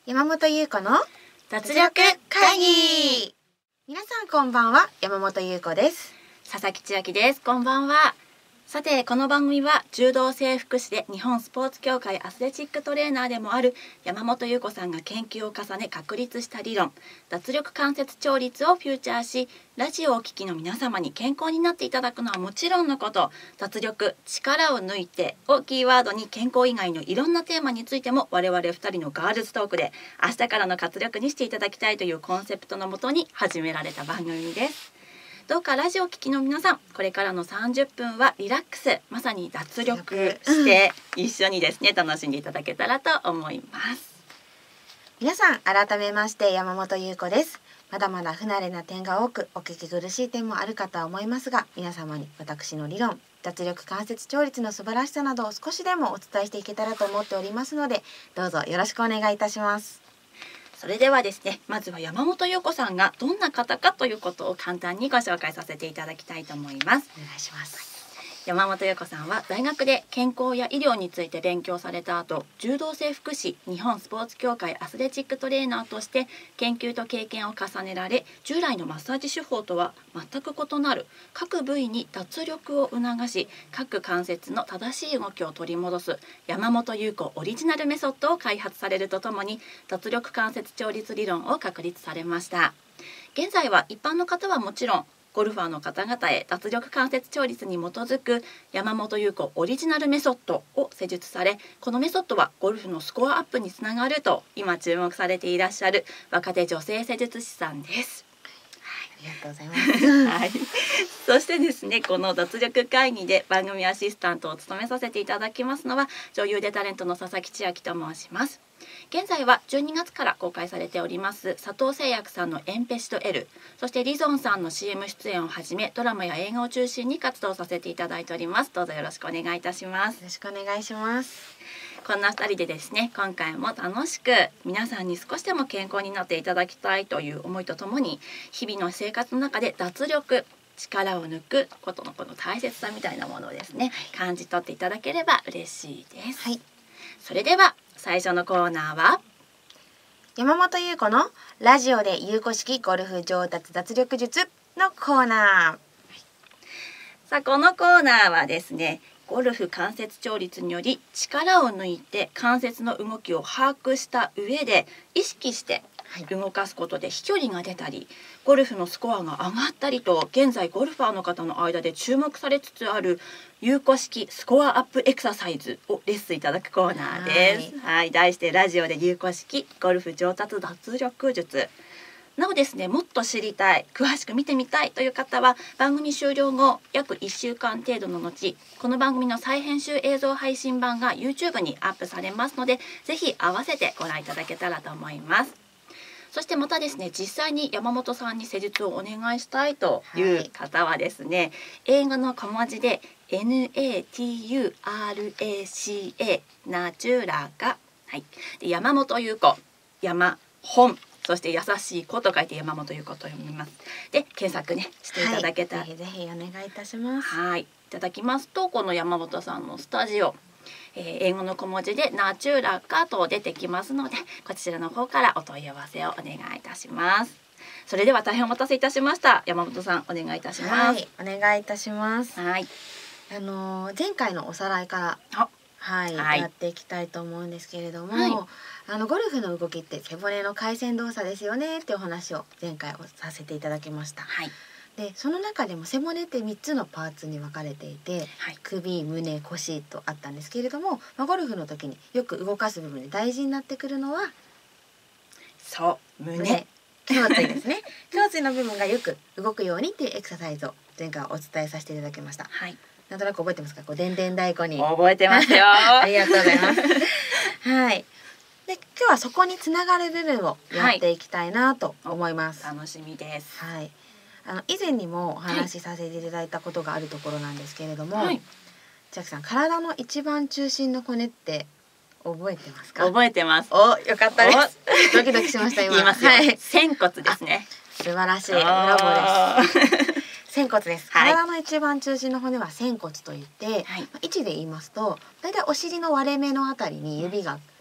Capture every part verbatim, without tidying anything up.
山本優子の脱力会議。 皆さんこんばんは、山本優子です。 佐々木千秋です。こんばんは。さて、この番組は柔道整復師で日本スポーツ協会アスレチックトレーナーでもある山本優子さんが研究を重ね確立した理論、脱力関節調律をフューチャーし、ラジオをお聞きの皆様に健康になっていただくのはもちろんのこと、脱力、力を抜いてをキーワードに健康以外のいろんなテーマについても我々ふたりのガールズトークで明日からの活力にしていただきたいというコンセプトのもとに始められた番組です。どうかラジオを聞きの皆さん、これからのさんじゅっぷんはリラックス、まさに脱力して一緒にですね楽しんでいただけたらと思います。 皆さん改めまして山本優子です。まだまだ不慣れな点が多くお聞き苦しい点もあるかとは思いますが、皆様に私の理論、脱力関節調律の素晴らしさなどを少しでもお伝えしていけたらと思っておりますので、どうぞよろしくお願いいたします。 それではですね、まずは山本優子さんがどんな方かということを簡単にご紹介させていただきたいと思います。 お願いします。 山本優子さんは大学で健康や医療について勉強された後、柔道整復師、日本スポーツ協会アスレチックトレーナーとして研究と経験を重ねられ、従来のマッサージ手法とは全く異なる各部位に脱力を促し、各関節の正しい動きを取り戻す山本優子オリジナルメソッドを開発されるとともに、脱力関節調律理論を確立されました。現在は一般の方はもちろん、ゴルファーの方々へ脱力関節調律に基づく山本優子オリジナルメソッドを施術され、このメソッドはゴルフのスコアアップにつながると今注目されていらっしゃる若手女性施術師さんです。 ありがとうございます。 はい、そしてですね、この脱力会議で番組アシスタントを務めさせていただきますのは女優でタレントの佐々木千秋と申します。現在はじゅうにがつから公開されております佐藤製薬さんのエンペシト L、 そしてリゾンさんの シーエム 出演をはじめドラマや映画を中心に活動させていただいております。どうぞよろしくお願いいたします。 よろしくお願いします。 こんなふたりでですね、今回も楽しく皆さんに少しでも健康になっていただきたいという思いとともに、日々の生活の中で脱力、力を抜くことのこの大切さみたいなものをですね、感じ取っていただければ嬉しいです。 はい、 それでは最初のコーナーは山本優子のラジオで優子式ゴルフ上達脱力術のコーナー。 さあ、このコーナーはですね、ゴルフ関節調律により力を抜いて関節の動きを把握した上で意識して動かすことで飛距離が出たり、ゴルフのスコアが上がったりと、現在ゴルファーの方の間で注目されつつある優子式スコアアップエクササイズをレッスンいただくコーナーです。はい、はい、題してラジオで優子式ゴルフ上達脱力術。なおですね、もっと知りたい、詳しく見てみたいという方は番組終了後約いっしゅうかん程度の後、この番組の再編集映像配信版が YouTube にアップされますので、ぜひ合わせてご覧いただけたらと思います。そしてまたですね、実際に山本さんに施術をお願いしたいという方はですね、はい、英語の小文字で エヌエーティーユーアールエーシーエー ナチュラが、はい、で山本優子、山本、そして優しい子と書いて山本優子と読みます。で検索ねしていただけたら、 はい、ぜひぜひお願いいたします。 はい、いただきますと、この山本さんのスタジオ、えー、英語の小文字でナチュラカと出てきますので、こちらの方からお問い合わせをお願いいたします。それでは大変お待たせいたしました。山本さんお願いいたします。 はい、お願いいたします。 はい、 あのー、前回のおさらいからはい、はい、やっていきたいと思うんですけれども、はい、あのゴルフの動きって背骨の回旋動作ですよねってお話を前回をさせていただきました。 はい、 でその中でも背骨ってみっつのパーツに分かれていて、 はい、 首、胸、腰とあったんですけれども、まあ、ゴルフの時によく動かす部分で大事になってくるのはそう胸、 胸胸椎ですね。胸椎の部分がよく動くようにっていうエクササイズを前回お伝えさせていただきました。 はい、 なんとなく覚えてますか？こうでんでん太鼓に覚えてますよ。 ありがとうございます。はい。で今日はそこにつながる部分をやっていきたいなと思います。 はい、楽しみです。 はい。あの以前にもお話しさせていただいたことがあるところなんですけれども、はい、千秋さん、体の一番中心の骨って覚えてますか？ 覚えてます。 お、よかったです。ドキドキしました今。 言いますよ。 はい、 仙骨ですね。 素晴らしい。ブラボーです。仙骨です。 はい、 体の一番中心の骨は仙骨といって、はい、位置で言いますと、だいたいお尻の割れ目のあたりに指が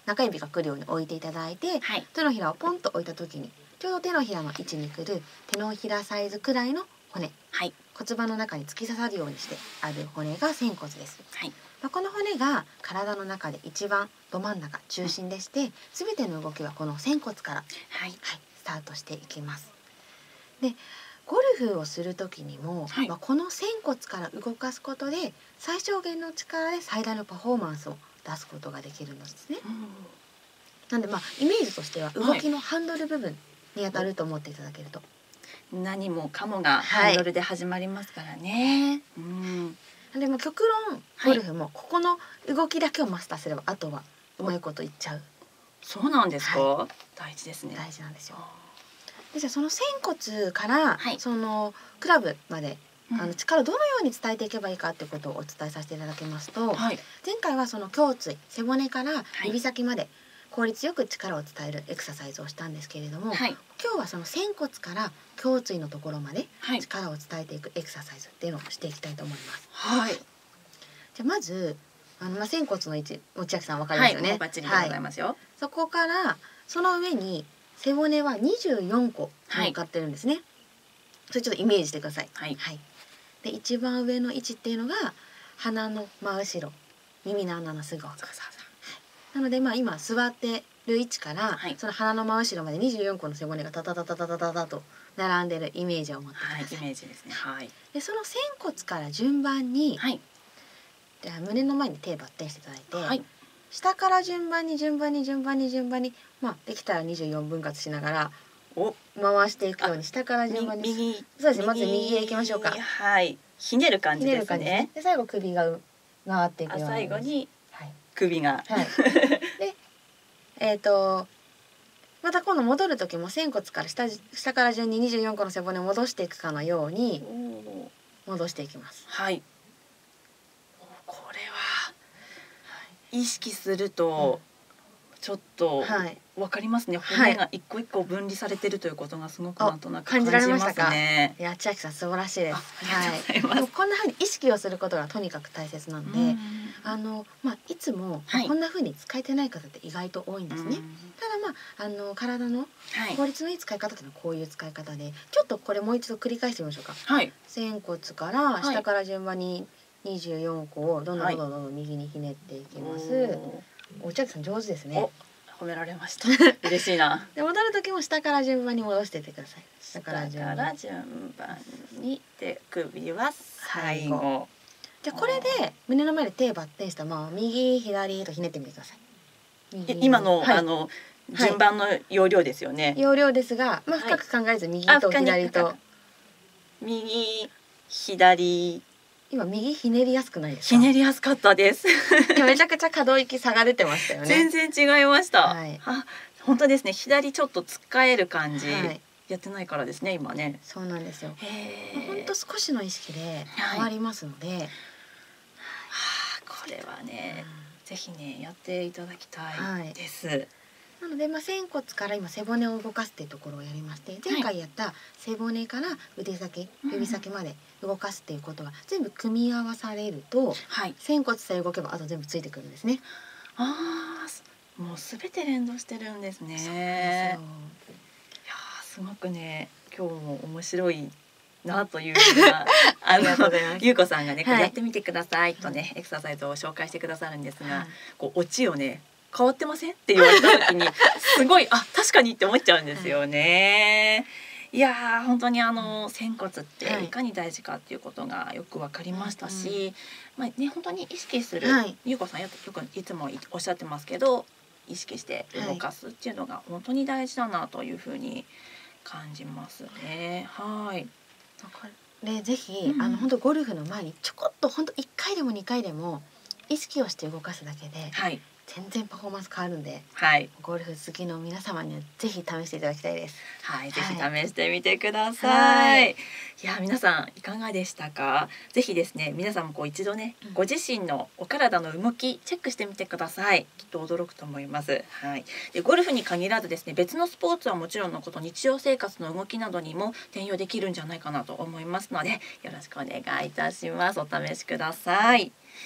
中指が来るように置いていただいて、 はい、 手のひらをポンと置いた時にちょうど手のひらの位置に来る手のひらサイズくらいの骨、 はい、 骨盤の中に突き刺さるようにしてある骨が仙骨です。 はい、 まあ、この骨が体の中で一番ど真ん中中心でして、すべての動きはこの仙骨から、 はい、 はい、スタートしていきます。でゴルフをする時にも、はい、まあ、この仙骨から動かすことで最小限の力で最大のパフォーマンスを出すことができるんですね。なんでまあイメージとしては動きのハンドル部分に当たると思っていただけると、 はい、何もかもがハンドルで始まりますからね。はい、 うん、でも極論ゴルフもここの動きだけをマスターすれば、あとはうまいこといっちゃう。 そうなんですか、はい、大事ですね。 大事なんですよ。でじゃあその仙骨から、はい、そのクラブまで、うん、あの力をどのように伝えていけばいいかっていうことをお伝えさせていただきますと、はい、前回はその胸椎背骨から指先まで効率よく力を伝えるエクササイズをしたんですけれども、はい、今日はその仙骨から胸椎のところまで力を伝えていくエクササイズっていうのをしていきたいと思います。はい、じゃあまずあの、まあ、仙骨の位置、内明さん分かりますよね。 はい、バッチリでございますよ。はい、 そこからその上に背骨はにじゅうよんこ乗っかってるんですね。はい、それちょっとイメージしてください。はい、はい、で一番上の位置っていうのが鼻の真後ろ、耳の穴のすぐ奥。なのでまあ今座ってる位置から、はい、その鼻の真後ろまでにじゅうよんこの背骨がタタタタタタタタと並んでるイメージを持ってください。はい、 イメージですね。はい、 でその仙骨から順番に、はい、では胸の前に手バッテンしていただいて、はい、下から順番に順番に順番に順番に、まあ、できたらにじゅうよんぶん割しながらお回していくように下から順番に、右、そうですね、まず右へ行きましょうか。 はい、ひねる感じですね。 ですね。で最後首が回っていくように、 最後に首が、 はい、でえっ、ー、とまた今度戻る時も仙骨から 下, 下から順ににじゅうよんこの背骨を戻していくかのように戻していきます。 はい、これは意識するとちょっとわかりますね。はい、骨が一個一個分離されてるということがすごくなんとなく感じますね。感じられましたか？ いや、千秋さん素晴らしいです。はい。でもこんな風に意識をすることがとにかく大切なんで、うん、あのまあいつもこんな風に使えてない方って意外と多いんですね。はい、ただまああの体の効率のいい使い方っていうのはこういう使い方で、ちょっとこれもう一度繰り返してみましょうか。はい、仙骨から下から順番ににじゅうよんこをどんどんどんどんどん右にひねっていきます。はい、お千秋さん上手ですね。 褒められました。嬉しいな。 で戻る時も下から順番に戻していってください。 下から順番にで首は最後。 じゃあこれで胸の前で手バッテンしたまま右左とひねってみてください。今の、はい、あの順番の要領ですよね。はい、 要領ですが、まあ深く考えず右と左と、はい、 右左。 今右ひねりやすくないですか？ひねりやすかったです。 めちゃくちゃ可動域差が出てましたよね。 全然違いました。はい、あ、本当ですね。左ちょっとつっかえる感じ、はい、やってないからですね今ね。 そうなんですよ。本当少しの意識で変わりますので、はい、はあ、これはね、うん、ぜひねやっていただきたいです。はい、 なので、まあ、仙骨から今背骨を動かすっていうところをやりまして、前回やった背骨から腕先、指先まで動かすっていうことが全部組み合わされると、はい、仙骨さえ動けばあと全部ついてくるんですね。 ああ、もうすべて連動してるんですね。そうですよ。いやすごくね今日も面白いなというようなあのゆうこさんがね、はい、やってみてくださいとね、エクササイズを紹介してくださるんですが、はい、こうオチをね変わってませんって言われた時にすごいあ確かにって思っちゃうんですよね。はい、いやー本当にあの仙骨っていかに大事かっていうことがよく分かりましたし、はい、まあね本当に意識する、はい、ゆうこさんよくいつもおっしゃってますけど意識して動かすっていうのが本当に大事だなというふうに感じますね。はい。 でぜひ、うん、あの本当ゴルフの前にちょこっと本当いっかいでもにかいでも意識をして動かすだけで、はい、全然パフォーマンス変わるんで、はい、ゴルフ好きの皆様にはぜひ試していただきたいです。 はい、ぜひ試してみてください。はい、いや皆さんいかがでしたか？ぜひですね皆さんもこう一度ね、うん、ご自身のお体の動きチェックしてみてください。きっと驚くと思います。はい。でゴルフに限らずですね別のスポーツはもちろんのこと日常生活の動きなどにも転用できるんじゃないかなと思いますのでよろしくお願いいたします。お試しください。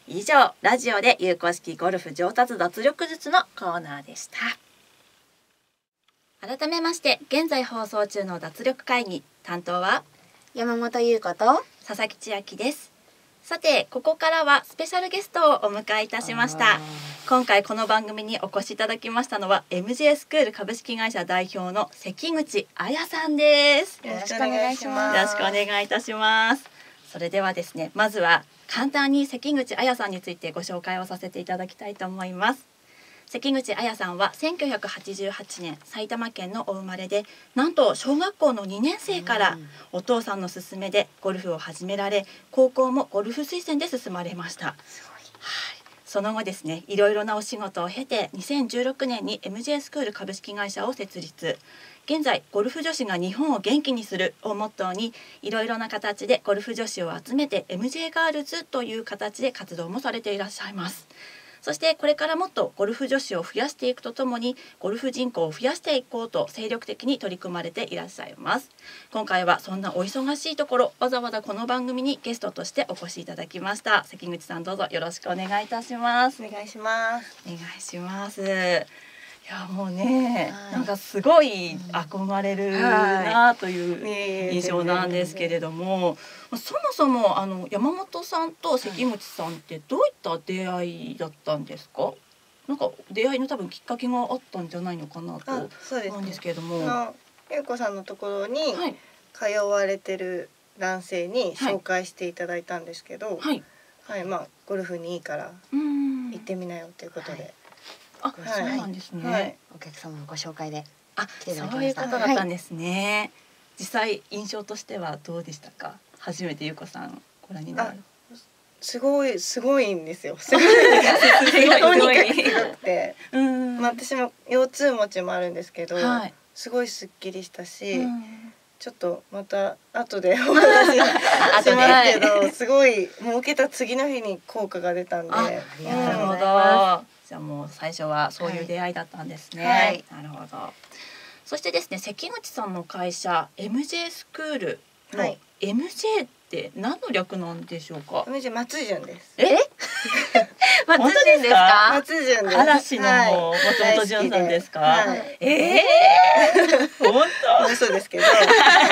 以上、ラジオで有効式ゴルフ上達脱力術のコーナーでした。改めまして、現在放送中の脱力会議、担当は山本優子と佐々木千秋です。さて、ここからはスペシャルゲストをお迎えいたしました。今回この番組にお越しいただきましたのは エムジェー スクール株式会社代表の関口彩さんです。 よろしくお願いします。 よろしくお願いいたします。それではですね、まずは簡単に関口彩さんについてご紹介をさせていただきたいと思います。関口彩さんはせんきゅうひゃくはちじゅうはちねん埼玉県のお生まれで、なんと小学校のにねん生からお父さんの勧めでゴルフを始められ、高校もゴルフ推薦で進まれました。はい、その後ですね、いろいろなお仕事を経てにせんじゅうろくねんに エムジェー スクール株式会社を設立。現在ゴルフ女子が日本を元気にするをモットーに、いろいろな形でゴルフ女子を集めて エムジェー ガールズという形で活動もされていらっしゃいます。そしてこれからもっとゴルフ女子を増やしていくとともに、ゴルフ人口を増やしていこうと精力的に取り組まれていらっしゃいます。今回はそんなお忙しいところ、わざわざこの番組にゲストとしてお越しいただきました。関口さん、どうぞよろしくお願いいたします。 お願いします。 お願いします。いやもうね、はい、なんかすごい憧れるなという印象なんですけれども、そもそもあの山本さんと関口さんってどういった出会いだったんですか？なんか出会いの多分きっかけがあったんじゃないのかなと思うんですけれども、 ゆうこさんのところに通われてる男性に紹介していただいたんですけど、はい、はいはい、まあゴルフにいいから行ってみなよということで。はい、 あ、そうなんですね。はい、 お客様のご紹介であ、そういうことだったんですね。はい、実際印象としてはどうでしたか？初めてゆうこさんご覧になる。 すごいすごいんですよ。すごいすごいとにかくすごくて、まあ私も腰痛持ちもあるんですけど、はい、すごいすっきりしたし、ちょっとまた後でお話しますけど、すごいもう受けた次の日に効果が出たんで。なるほど。じゃあもう最初はそういう出会いだったんですね。はい、なるほど。そしてですね、関口さんの会社 エムジェー スクールの エムジェー って何の略なんでしょうか？ エムジェー 松潤です。 え？ 松潤ですか？ 松潤です。 嵐の松本潤さんですか？はい、ええー、本当？ 嘘ですけど。よか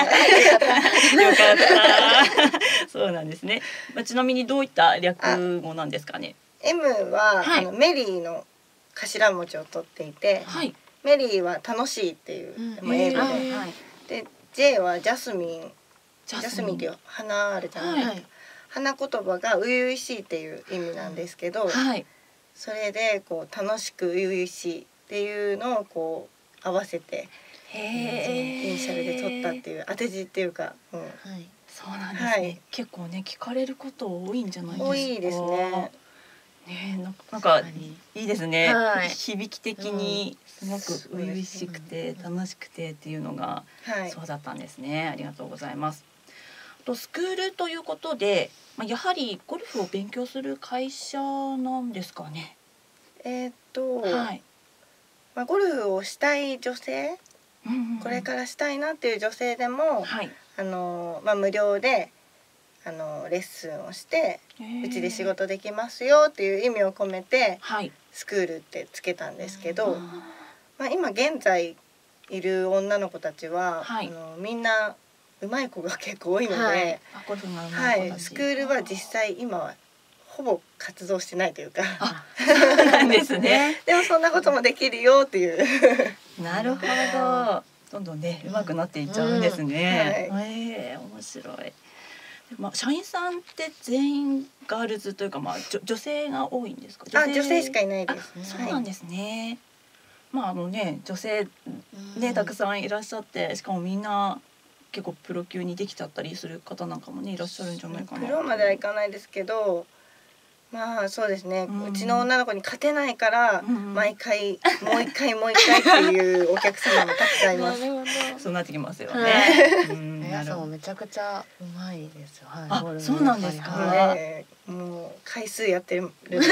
った。そうなんですね。まあ、ちなみにどういった略語なんですかね ？M は、はい、あのメリーの頭文字を取っていて、はい、メリーは楽しいっていう、うん、でも英語で、はい、で J はジャスミン、ジャスミンっていう花あるじゃないですか、はい、花言葉が初々しいっていう意味なんですけど、はい、それでこう楽しく初々しいっていうのをこう合わせてイニシャルで取ったっていう当て字っていうか、うん、はい、 そうなんですね、はい、結構ね聞かれること多いんじゃないですか？ 多いですね。 ね、なんかいいですね、はい、響き的にすごく初々しくて楽しくてっていうのがそうだったんですね、はい、ありがとうございます。とスクールということで、まあ、やはりゴルフを勉強する会社なんですかね？ えーっと、はい、まあ、ゴルフをしたい女性、うんうんうん、これからしたいなっていう女性でも、はい、あのまあ、無料であのレッスンをしてうちで仕事できますよっていう意味を込めて、はい、スクールってつけたんですけど、まあ、今現在いる女の子たちは、はい、あのみんな上手い子が結構多いので、はい、はい、スクールは実際今はほぼ活動してないというか、 そうなんですね。 でもそんなこともできるよっていうなるほど、どんどんね上手くなっていっちゃうんですね、うん、はい、えー、面白い。まあ、社員さんって全員ガールズというか、まあ、女性が多いんですか？ 女性、あ、女性しかいないです。 そうなんですね。はい、まああのね、女性ねたくさんいらっしゃって、しかもみんな結構プロ級にできちゃったりする方なんかもねいらっしゃるんじゃないかな。 プロまではいかないですけど、まあそうですね、うん、うちの女の子に勝てないから、うん、毎回もう一回もう一回っていうお客様もたくさんいます。 そうなってきますよね。 はい、うん、皆さんもめちゃくちゃうまいですよ。はい、 あ、そうなんですか。 ね、もう回数やってるので。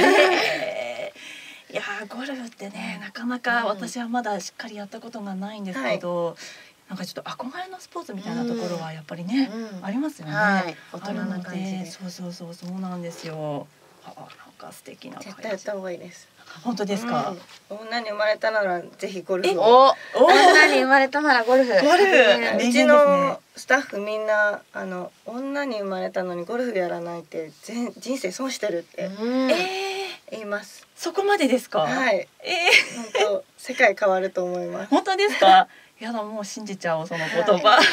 いやゴルフってね、なかなか私はまだしっかりやったことがないんですけど、はい、なんかちょっと憧れのスポーツみたいなところはやっぱりね、うん、ありますよね。はい、 大人な感じで。 そうそうそうそうなんですよ。 あ、なんか素敵な会社。 絶対やった方がいいです。 本当ですか。 うん、女に生まれたならぜひゴルフを。女に生まれたならゴルフ。ゴルフ。 うちのスタッフみんなあの女に生まれたのにゴルフやらないって全人生損してるって、うん、えー、言います。 そこまでですか。 はい。ええー、本当世界変わると思います。 本当ですか。やだ、もう信じちゃおうその言葉。 はい、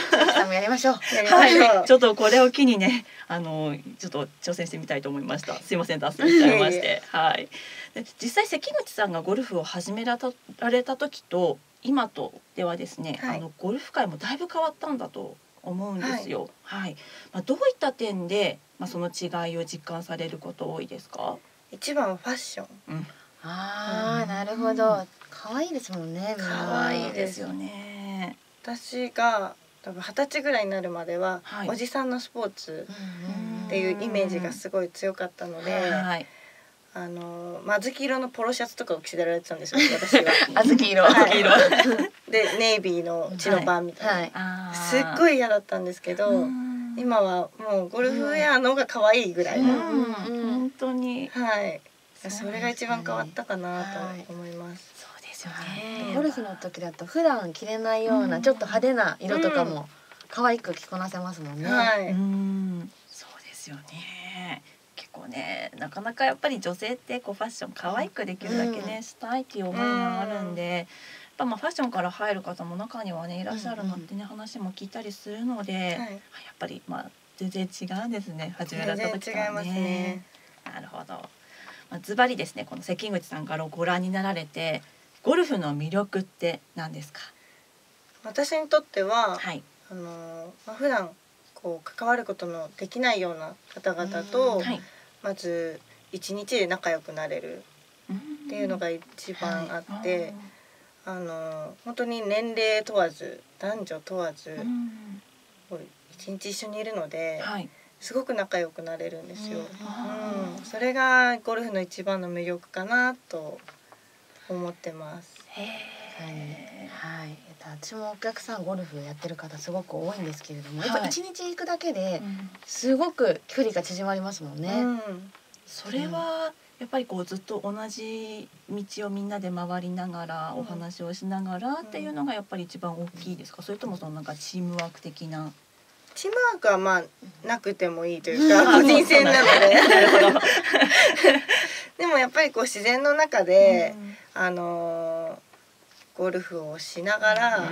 もやりましょう。 はい、ちょっとこれを機にね、あのちょっと挑戦してみたいと思いました。すいません、脱線しちゃいまして。はい。で実際関口さんがゴルフを始められた時と今とではですね、はい、あのゴルフ界もだいぶ変わったんだと思うんですよ。はい。はい、まあどういった点でまあその違いを実感されること多いですか。 一番はファッション。 うん、 ああ、うん、なるほど。可愛いですもんね。 可愛いですよね。 私が多分二十歳ぐらいになるまでは、はい、おじさんのスポーツっていうイメージがすごい強かったので、はい、あの小豆色のポロシャツとかを着せられてたんですよ、私は。 小豆色、 はい、でネイビーのチノパンみたいな、はい、すっごい嫌だったんですけど、今はもうゴルフウェアの方が可愛いぐらいの、 本当に、 はい、それが一番変わったかなと思います。 そうですよね。 ゴルフの時だと普段着れないようなちょっと派手な色とかも可愛く着こなせますもんね。 はい、 うん、そうですよね。結構ね、なかなかやっぱり女性ってこうファッション可愛くできるだけね、うん、したいっていう思いがあるんで、やっぱまあファッションから入る方も中にはねいらっしゃるなんてね、うん、話も聞いたりするので、はい、やっぱりまあ全然違うんですね、始められた時からね。 全然違いますね。 なるほど。まあ、ズバリですね、この関口さんからご覧になられてゴルフの魅力って何ですか。 私にとっては、 はい、 あのまあ、普段こう関わることのできないような方々と、はい、まず一日で仲良くなれるっていうのが一番あって、はい、あの本当に年齢問わず男女問わず一日一緒にいるので、はい、すごく仲良くなれるんですよ。うんうん、それがゴルフの一番の魅力かなと思ってます。 へー、はい、私もお客さんゴルフやってる方すごく多いんですけれども、はい、やっぱ一日行くだけですごく距離が縮まりますもんね。うん、 それはやっぱりこうずっと同じ道をみんなで回りながらお話をしながらっていうのがやっぱり一番大きいですか。それともそのなんかチームワーク的な。 チームワークはまあなくてもいいというか、個人戦なのででもやっぱりこう自然の中で、うん、あのー、ゴルフをしながら、うん、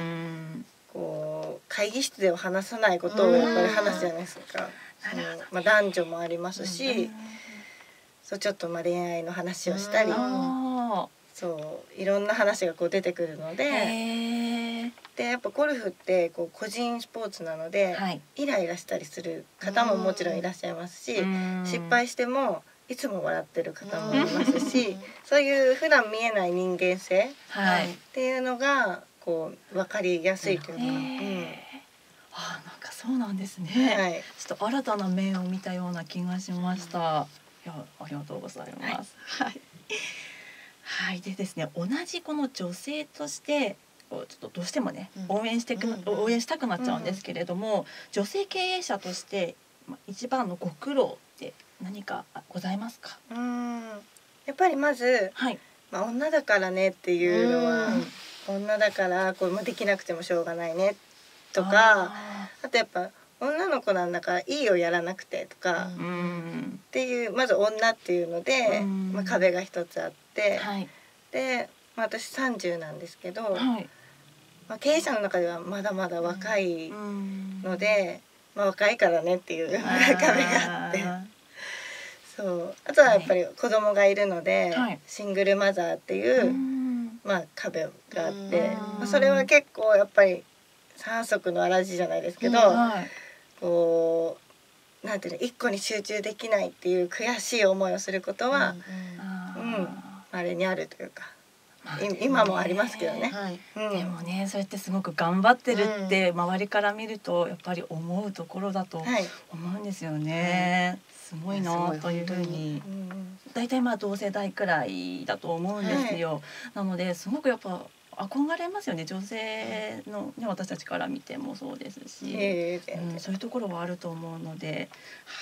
こう会議室では話さないことをやっぱり話すじゃないですか。そのまあ、男女もありますし、うん、そうちょっとまあ恋愛の話をしたり、うん、そういろんな話がこう出てくるので、でやっぱゴルフってこう個人スポーツなので、はい、イライラしたりする方ももちろんいらっしゃいますし、失敗してもいつも笑ってる方もいますし、そういう普段見えない人間性っていうのがこう分かりやすいというか、うん、 あ、なんかそうなんですね、はい、ちょっと新たな面を見たような気がしました。いや、ありがとうございます。はい、はい、でですね、同じこの女性としてちょっとどうしてもね、うん、応援してく、うん、応援したくなっちゃうんですけれども、うん、女性経営者として一番のご苦労って何かございますか。 うん、やっぱりまず、はい、まあ、女だからねっていうのは、うん、女だからこうできなくてもしょうがないねとか、 あ, あとやっぱ女の子なんだからいいよやらなくてとか、うん、っていうまず女っていうので、うん、まあ、壁が一つあって、はい、で、まあ、私さんじゅうなんですけど、はい、まあ、経営者の中ではまだまだ若いので、まあ、若いからねっていう壁があってそうあとはやっぱり子供がいるので、はい、シングルマザーっていう、まあ、壁があって、まあ、それは結構やっぱり三足のわらじじゃないですけど、はい、こうなんていうの一個に集中できないっていう悔しい思いをすることは、うん、うん、あれにあるというか。まあね、今もありますけどね、はい、 うん、でもね、そうやってすごく頑張ってるって周りから見るとやっぱり思うところだと思うんですよね、はい、すごいなというふうに、だいたいまあ同世代くらいだと思うんですよ、はい、なのですごくやっぱ憧れますよね、女性の、ね、私たちから見てもそうですし、えーうん、そういうところはあると思うので、はい、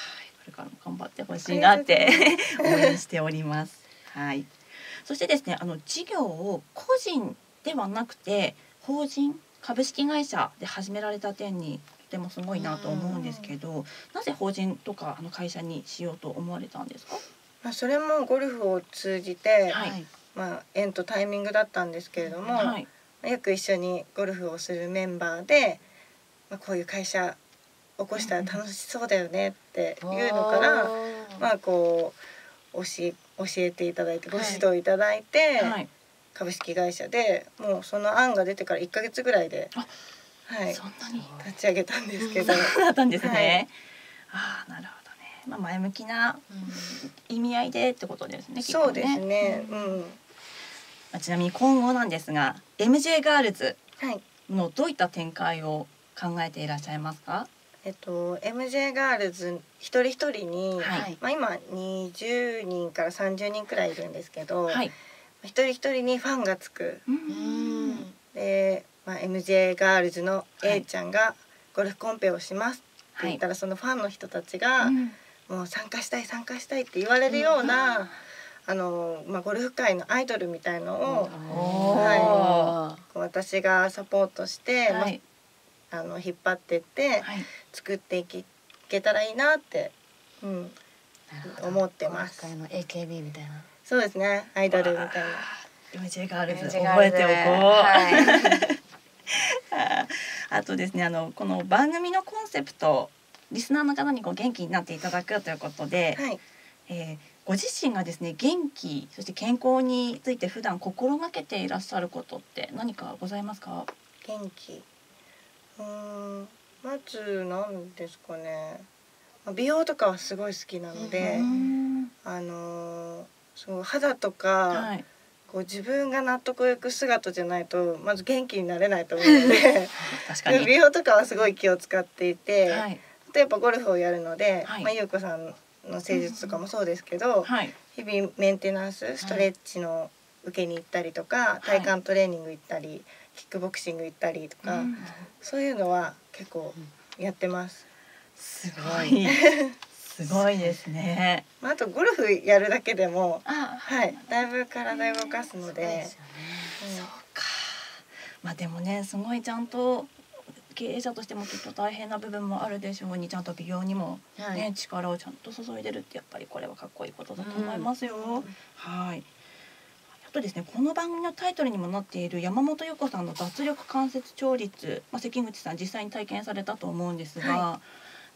れからも頑張ってほしいなって応援しております。はい。そしてですね、あの事業を個人ではなくて法人株式会社で始められた点にとてもすごいなと思うんですけど、なぜ法人とかあの会社にしようと思われたんですか？ まあそれもゴルフを通じて、 はい、 まあ縁とタイミングだったんですけれども、はい、よく一緒にゴルフをするメンバーで、まあ、こういう会社起こしたら楽しそうだよねっていうのから、まあこう教え教えていただいてご指導いただいて、はい、株式会社でもうその案が出てからいっかげつぐらいで、はい、そんなに立ち上げたんですけど、 そうだったんですね。はい、ああ、なるほどね。まあ前向きな意味合いでってことですね。 そうですね。うん。 まあ、ちなみに今後なんですが、エムジェー ガールズのどういった展開を考えていらっしゃいますか？ えっと、エムジェー ガールズ一人一人に、はい、まあ、今にじゅうにんからさんじゅうにんくらいいるんですけど、はい、一人一人にファンがつく。うんで、まあ、エムジェー ガールズの A ちゃんがゴルフコンペをしますって言ったら、はい、そのファンの人たちが、うん、もう参加したい参加したいって言われるような、うん、あのまあ、ゴルフ界のアイドルみたいのを、はい、私がサポートして、はい、あの引っ張ってって、はい、作っていけたらいいなって、うん、思ってます。 の エーケービー みたいな。 そうですね、アイドルみたいな。 エムジェー ガールズ覚えておこう。はい、あとですね、あのこの番組のコンセプト、リスナーの方にこう元気になっていただくということで、はい、えー、ご自身がですね元気そして健康について普段心がけていらっしゃることって何かございますか？ 元気、うーん、まず何ですかね、美容とかはすごい好きなので、あのー、そう肌とか、はい、こう自分が納得いく姿じゃないとまず元気になれないと思うので確かに美容とかはすごい気を使っていて、はい、例えばゴルフをやるので、はい、まあ、ゆうこさんの施術とかもそうですけど、うん、はい、日々メンテナンスストレッチの受けに行ったりとか、はい、体幹トレーニング行ったりキックボクシング行ったりとか、うん、そういうのは結構やってます。 すごいすごいですね。 あとゴルフやるだけでも、はい、だいぶ体動かすので。 そうか。まあでもね、すごいちゃんと経営者としてもきっと大変な部分もあるでしょうに、ちゃんと美容にもね、はい、力をちゃんと注いでるってやっぱりこれはかっこいいことだと思いますよ。うん、はい。あとですね、この番組のタイトルにもなっている山本優子さんの脱力関節調律、まあ、関口さん実際に体験されたと思うんですが、はい、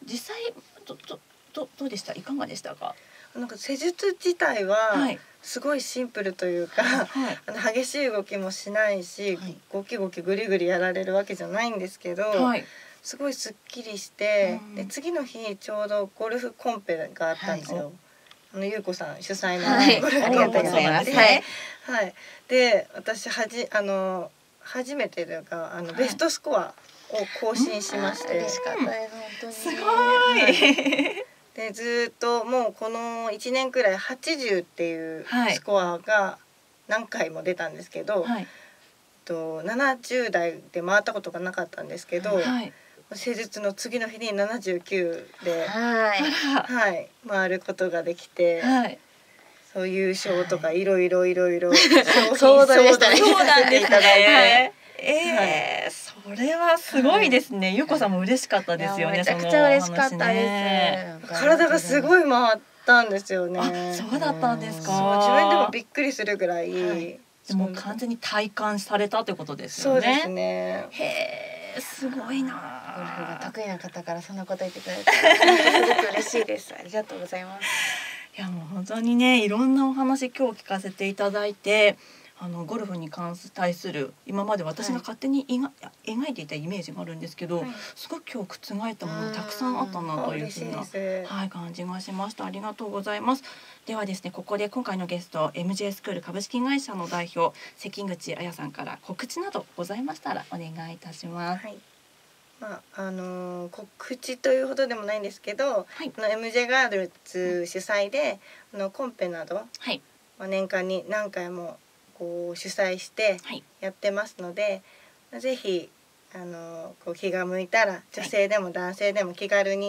実際どどどどうでした？いかがでしたか？ なんか施術自体はすごいシンプルというか、はい、あの激しい動きもしないし、はい、ゴキゴキグリグリやられるわけじゃないんですけど、はい、すごいすっきりして、うん、で次の日ちょうどゴルフコンペがあったんですよ。はい、あのゆうこさん主催のゴルフコンペがあって、はい、はい、で私はじあの初めてというかあのベストスコアを更新しまして、 嬉しかったです本当に。 すごい。はいでずっともうこのいちねんくらいはちじゅうっていうスコアが何回も出たんですけど、はい、とななじゅう代で回ったことがなかったんですけど、はい、施術の次の日にななじゅうきゅうで、はいはい、回ることができて、はい、そう優勝とかいろいろいろいろそうでしたね。 そうなんですね。ええー、それはすごいですね。はい、ゆうこさんも嬉しかったですよね。 めちゃくちゃ嬉しかったです。 体がすごい回ったんですよね。 そうだったんですか。 そう自分でもびっくりするぐらい。はい、 でも完全に体感されたってことですよね。 そうですね。 へえ、すごいな。 ゴルフが得意な方からそんなこと言ってくれてすごく嬉しいです。ありがとうございます。 いやもう本当にね、いろんなお話今日聞かせていただいて。あのゴルフに関す対する今まで私が勝手にいが、はい、描いていたイメージがあるんですけど、はい、すごく今日覆ったものたくさんあったなというふうな、はい、感じがしました。ありがとうございます。ではですね、ここで今回のゲスト エムジェー スクール株式会社の代表関口彩さんから告知などございましたらお願いいたします。はい、 まああのー、告知というほどでもないんですけど、はい、あの エムジェー ガールズ主催で、あのコンペなど、はい、まあ、年間に何回もこう主催してやってますので、はい、ぜひあのこう気が向いたら女性でも男性でも気軽に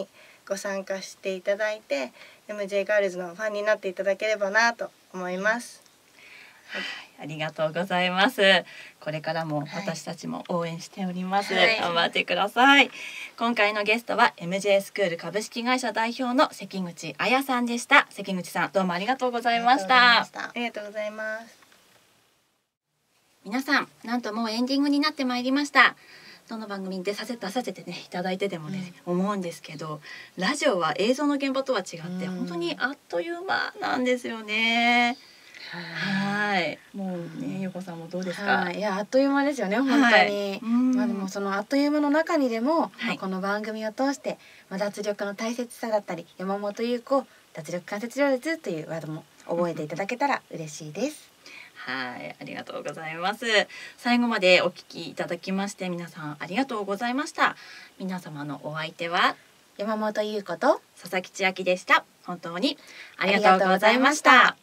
ご参加していただいて エムジェー ガールズのファンになっていただければなと思います。 はい、ありがとうございます。これからも私たちも応援しております。はい、頑張ってください。今回のゲストは エムジェー スクール株式会社代表の関口彩さんでした。関口さん、どうもありがとうございました。 ありがとうございます。 皆さん、なんともうエンディングになってまいりました。どの番組に出させ出させてねいただいてでもね、うん、思うんですけど、ラジオは映像の現場とは違って本当にあっという間なんですよね。はい、もうね、ゆうこさんもどうですか。 いや、あっという間ですよね、本当に。はい、まあでもそのあっという間の中にでも、はい、まあこの番組を通して、まあ、脱力の大切さだったり、山本優子脱力関節両立というワードも覚えていただけたら嬉しいです。 はい、ありがとうございます。最後までお聞きいただきまして皆さんありがとうございました。皆様のお相手は山本優子と佐々木千秋でした。本当にありがとうございました。